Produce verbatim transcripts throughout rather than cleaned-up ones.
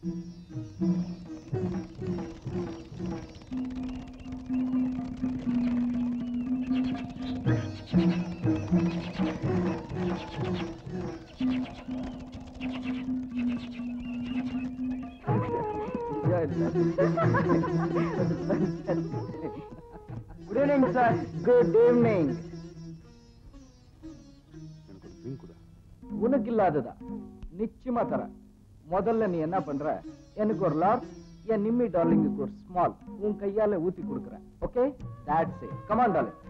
Good evening, sir. Good evening. உனக்கு இல்லாததா நிச்சயமா தர. முதல்ல நீ என்ன பண்ற, எனக்கு ஒரு லார்ஜ், என் நிம்மி டார்லிங்குக்கு ஒரு ஸ்மால் உன் கையால ஊத்தி கொடுக்குறேன். Okay, that's it. Come on darling.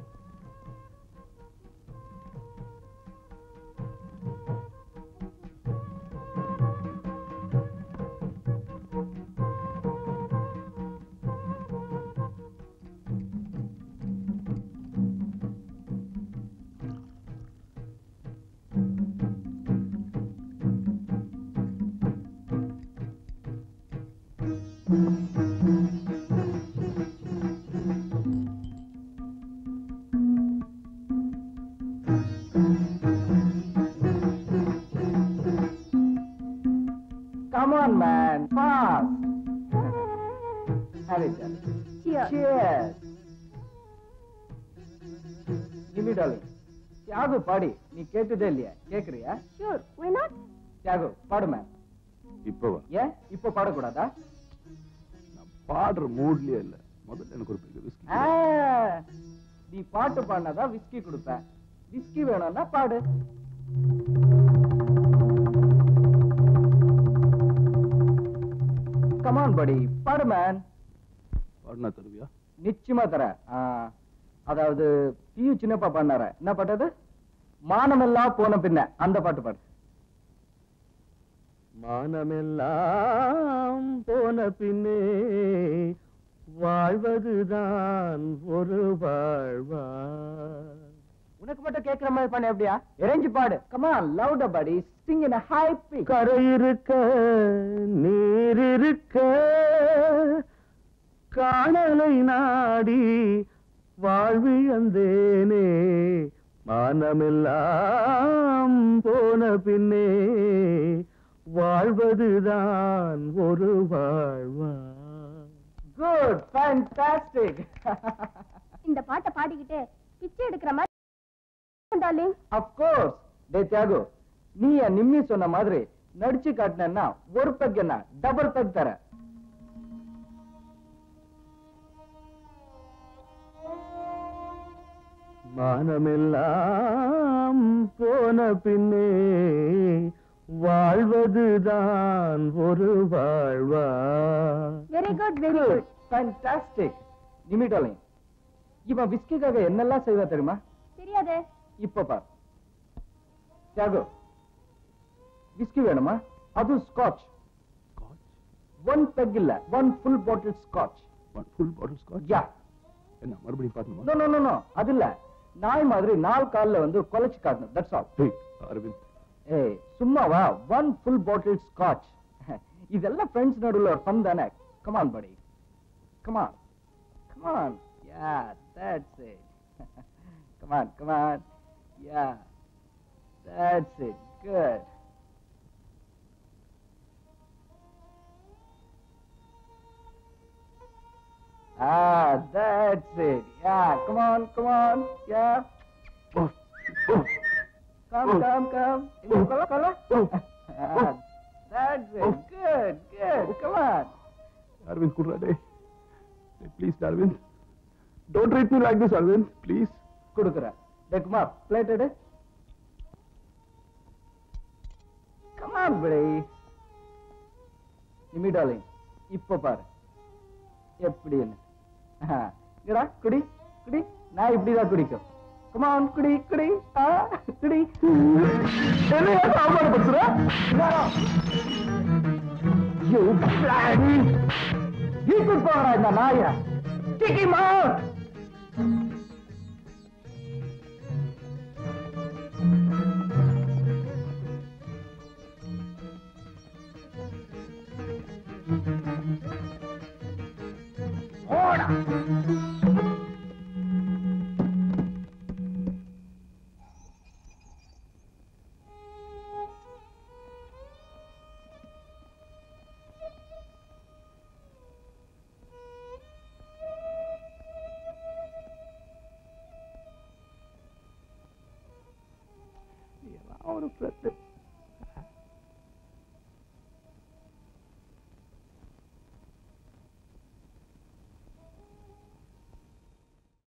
Come on, man, fast. Have it, darling. Cheers. Cheers. Give me, darling. Thiyagu, பாடி. நீ கேட்டதே இல்லையா? கேக்குறியா? Sure, why not? Thiyagu, பாடு man. இப்போவா? ஏன் இப்போ பாட கூடாதா? நான் பாடுற மூட்லயே இல்ல. முதல்ல எனக்கு ஒரு பெரிய விஸ்கி. ஆ, நீ பாட்டு பாடினாதா விஸ்கி கொடுப்பேன். விஸ்கி வேணும்னா பாடு. Come on, buddy. பாடு man. பாடுனா தருவியா? நிச்சயமா தர. அதாவது பியு சின்னப்பா பாடினார. என்ன பாட்டது? மானமெல்லாம் போன பின்ன அந்த பாட்டு பாடு. மானமெல்லாம் போன பின்னே வாழ்வதுதான் ஒரு வாழ்வா. உனக்கு மட்டும் கேட்கிற மாதிரி பண்ண எப்படியா? இறைஞ்சி பாடு. Come on, louder buddy. Sing in a high pitch. கரை இருக்க நீர் இருக்க காணலை நாடி வாழ்விழந்தேனே. மானமெல்லாம் போன பின்னே வாழ்வதுதான் ஒரு வாழ்வா. Good, fantastic. இந்த பாட்டை பாடிக்கிட்டு பிச்சை எடுக்கிற மாதிரி டார்லிங். Of course. டே தியாகு, நீ என் நிம்மி சொன்ன மாதிரி நடிச்சு காட்டினா ஒரு பெக் என்ன டபுள் பெக் தர. மானமெல்லாம் போன பின்னே வாழ்வதுதான் ஒரு வாழ்வா. Very good, very Good, good. fantastic. Nimmi darling, இவன் விஸ்கிக்காக என்னெல்லாம் செய்வா தெரியுமா? தெரியாதே. இப்ப பார். தியாகு, விஸ்கி வேணுமா? அது ஸ்காட்ச். ஒன் பெக் இல்ல, one full bottle scotch. One full bottle scotch? Yeah. என்ன மறுபடியும் பாக்கணுமா? நோ நோ நோ நோ, அது இல்ல. நாய் மாதிரி நாலு கால்ல வந்து கொலைச்சு காட்டணும். That's all. டேய் அரவிந்த், ஏய் சும்மாவா? One full bottle scotch. இதெல்லாம் ஃப்ரெண்ட்ஸ் நடுவுல ஒரு ஃபன் தானே. கம் ஆன் படி, come on, come on. Yeah, that's it. Come on, come on. Yeah, that's it. Good. Ah, that's it. Yeah, come on, come on. Yeah. oh, oh. Come, Oh. come, come. Oh. Kola, kola. Oh. Ah, that's it. Oh. Good, good. Come on. Arvind, kurra day. Please, Arvind. Don't treat me like this, Arvind. Please. Kudukura. Hey, come on. Plate it. Come on, buddy. Nimi darling. Ippo paru. எப்படி என்ன? இங்கடா குடி குடி. நான் இப்படிதான் குடிக்கும். Come on, குடி குடி. ஆ குடி. என்ன அவமானப்படுத்துற? You bloody! You could போறா இந்த நாய. Kick him out. Order!